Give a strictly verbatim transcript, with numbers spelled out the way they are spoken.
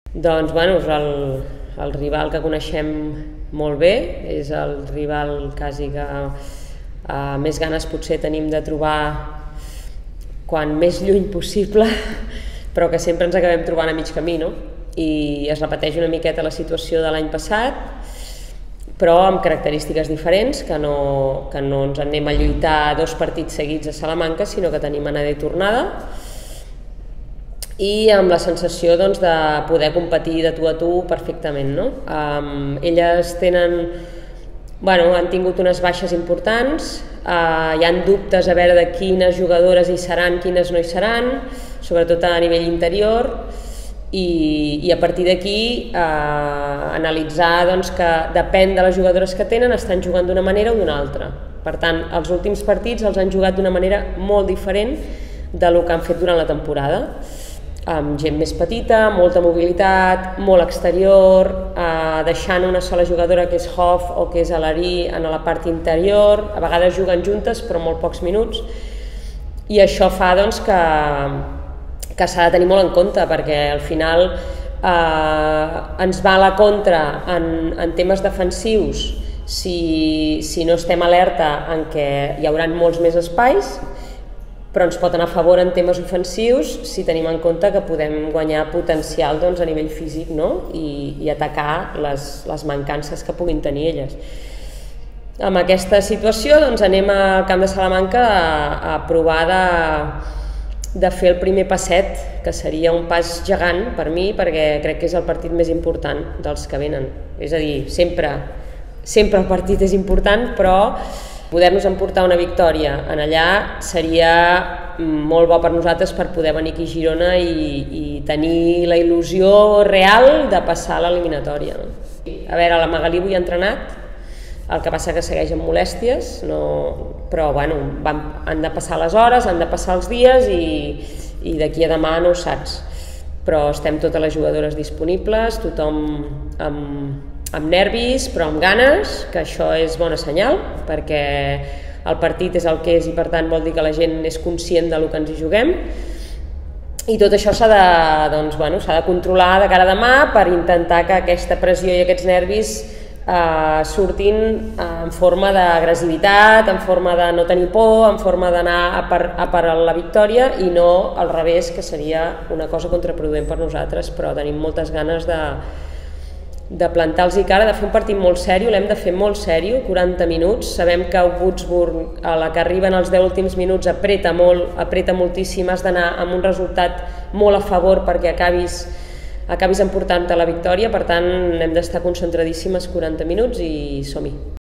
Doncs, bueno, és el, el rival que coneixem molt bé, és el rival quasi que eh, més ganes potser tenim de trobar quan més lluny possible, però que sempre ens acabem trobant a mig camí, no? I es repeteix una miqueta la situació de l'any passat, però amb característiques diferents, que no, que no ens anem a lluitar dos partits seguits a Salamanca, sinó que tenim anada i tornada, i amb la sensació doncs, de poder competir de tu a tu perfectament. No? Um, elles tenen, bueno, han tingut unes baixes importants, uh, hi ha dubtes a veure de quines jugadores hi seran, quines no hi seran, sobretot a nivell interior, i, i a partir d'aquí eh, analitzar doncs, que depèn de les jugadores que tenen, estan jugant d'una manera o d'una altra. Per tant, els últims partits els han jugat d'una manera molt diferent del que han fet durant la temporada, amb gent més petita, molta mobilitat, molt exterior, eh, deixant una sola jugadora que és Hoff o que és Alarí en la part interior, a vegades juguen juntes però molt pocs minuts, i això fa doncs, que que s'ha de tenir molt en compte, perquè al final eh, ens va a la contra en, en temes defensius si, si no estem alerta en què hi haurà molts més espais, però ens pot anar a favor en temes ofensius si tenim en compte que podem guanyar potencial doncs, a nivell físic, no? I, i atacar les, les mancances que puguin tenir elles. Amb aquesta situació doncs, anem al Camp de Salamanca a, a provar de de fer el primer passet, que seria un pas gegant per mi, perquè crec que és el partit més important dels que venen. És a dir, sempre, sempre el partit és important, però poder-nos emportar una victòria en allà seria molt bo per nosaltres per poder venir aquí a Girona i, i tenir la il·lusió real de passar l'eliminatòria. A veure, la Magalí avui ha entrenat, el que passa que segueix amb molèsties, no, però bueno, van, han de passar les hores, han de passar els dies i, i d'aquí a demà no ho saps. Però estem totes les jugadores disponibles, tothom amb, amb nervis però amb ganes, que això és bona senyal, perquè el partit és el que és i per tant vol dir que la gent és conscient del que ens hi juguem. I tot això s'ha de, doncs, bueno, s'ha de controlar de cara a demà per intentar que aquesta pressió i aquests nervis Uh, surtin uh, en forma d'agressivitat, en forma de no tenir por, en forma d'anar a per, a per la victòria i no al revés, que seria una cosa contraproduent per nosaltres, però tenim moltes ganes de, de plantar-los cara, de fer un partit molt sèrio, l'hem de fer molt sèrio, quaranta minuts, sabem que el Würzburg, a la que arriben els deu últims minuts, apreta molt, apreta moltíssim, has d'anar amb un resultat molt a favor perquè acabis acabis emportant-te la victòria, per tant hem d'estar concentradíssimes quaranta minuts i som-hi.